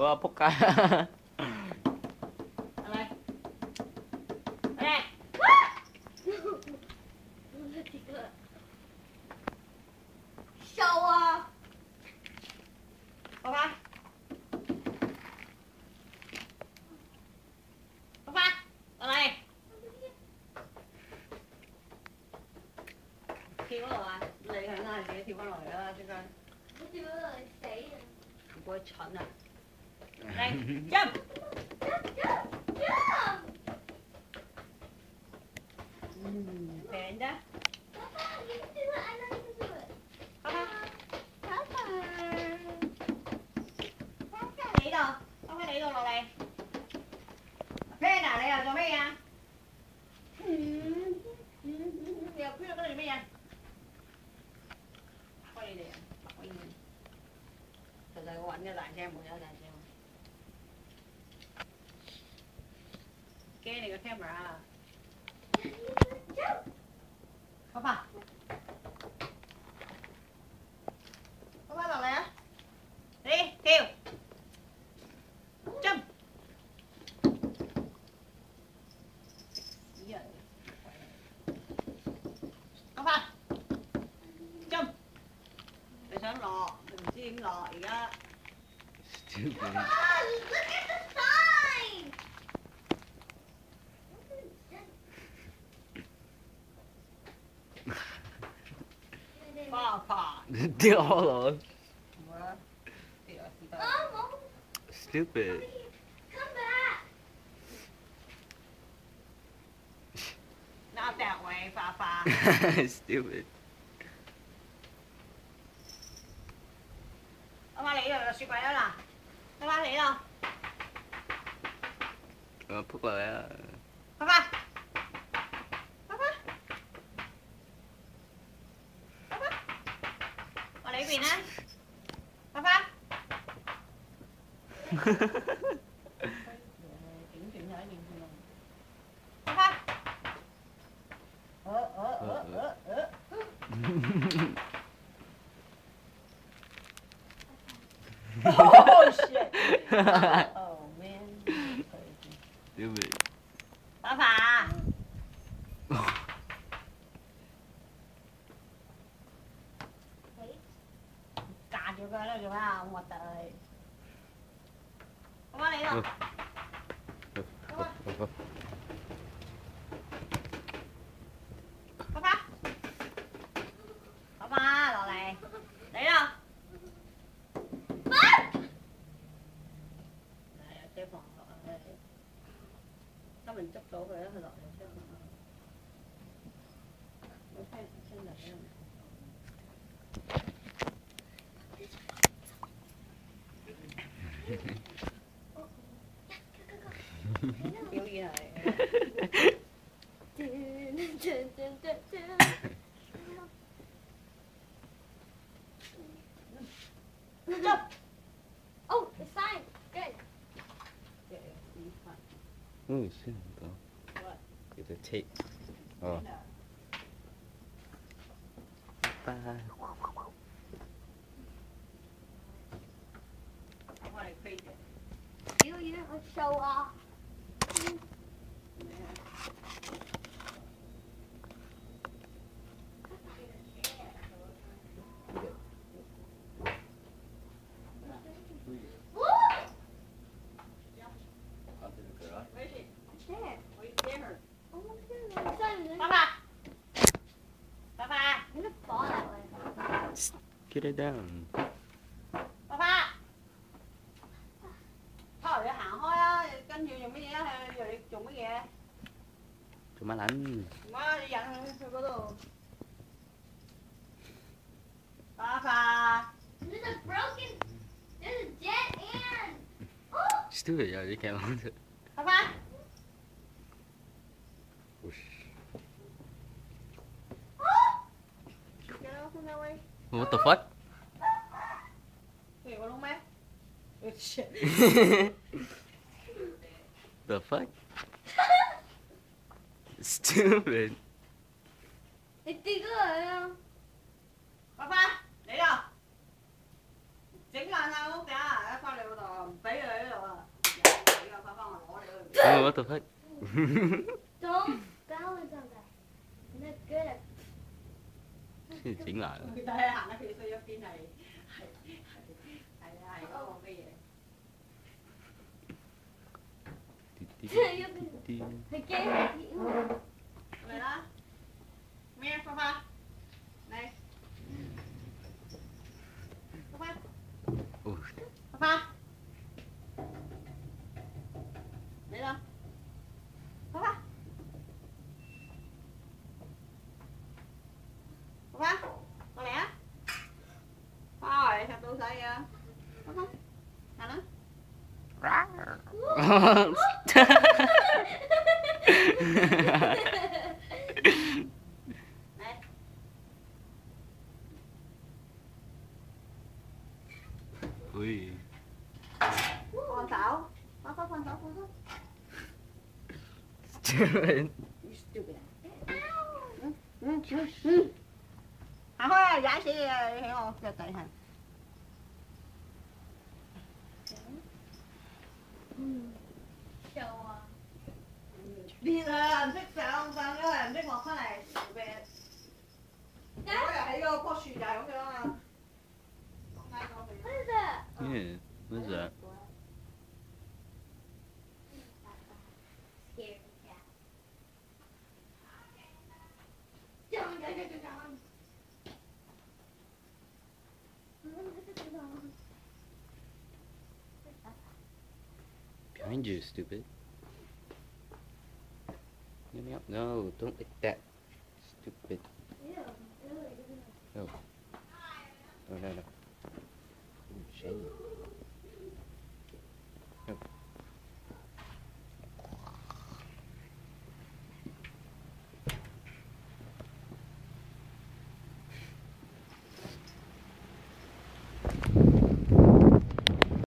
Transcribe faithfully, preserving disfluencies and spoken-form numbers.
哇，仆街！ 嚟嚟， 收啊！ 爸爸，爸爸，落嚟，跳落啊！你響啦，自己跳翻落嚟啦，即刻。 我跳咗落嚟死啊！ 唔鬼蠢啊！嚟，jump！ 嗯，平啫。 爸爸，你do it, I know you can do it. 爸爸， 爸爸， 翻返你度，翻返你度落嚟。Pen啊，你又做咩嘢？嗯嗯嗯，你又編咗跟住咩嘢？開你哋啊，可以。就係我揾嘅大聲，冇有大聲。驚你個 camera 啊！爸爸，爸爸落嚟啊！你跳，jump。爸爸，jump。你想落，你唔知點落而家。 Stupid. Come on, look at the sign. 爸爸， 掉落。 冇啦，跌啊跌得。 啊冇 Stupid. Come back. Not that way，爸爸。 Stupid. 阿媽你度有雪櫃啊嗱，阿媽你度， 我仆落嚟啊！ 爸爸，爸爸，爸爸，我呢邊啊，爸爸。整斷咗一件先咯。爸爸。呃呃呃呃呃。Oh shit! Oh man, crazy. Stupid. 爸爸，架住佢啦，做咩啊？好核突啊你！爸爸你咯，爸爸，爸爸，爸爸落嚟，你咯。車房落啊！今日捉到佢啦，佢落嚟車房。我聽聽嚟啦。表演係。 Oh, the sign. Good. Oh shit! What? It's a tape. Oh. Bye. 我嚟飛嘅。 表演我 show off. There. 我要驚佢。 Oh my goodness. 爸爸，爸爸， I'm gonna fall that way. Get it down. 爸爸，拋你行開啊！跟住做乜嘢啊？佢你做乜嘢？ 做乜撚？ 唔好你引佢去嗰度。爸爸。 There's a broken. There's a dead end. Oh. Stupid 呀！你講乜？ 爸爸。 What the fuck? Wait, what am Oh shit. The fuck? Stupid. 你跌咗嚟啊！ 爸爸，嚟啦！整爛晒屋頂啊！一翻嚟嗰度，唔俾佢喺度啊！俾個翻翻我攞你去。 Oh, what the fuck? Don't balance on that. Not good. Chỉnh lại. 佢睇下行得佢衰一邊係係係係啊係嗰個咩嘢？ Again. 嚟啦！咩花花？嚟！花花！ Ui, 花花！嚟啦！花花！花花，過嚟啊！花，你食到仔啊！花花，行啦！ Ui. 放手，花花放手放手。 Stupid. You stupid. 嗯嗯嗯嗯。行開啊！踩死你啊！你喺我腳底下。 Show off. 練啊！唔識上上咗又唔識落翻嚟，咩？嗰日喺嗰棵樹就係咁樣啊！ What is that? Yeah, what is that? Scared cat. Dun, dun, dun, dun, dun. Behind you, stupid. Get me up. No, don't lick that. Stupid. Ew, ew, ew. No. No, no, no. Ooh, shame.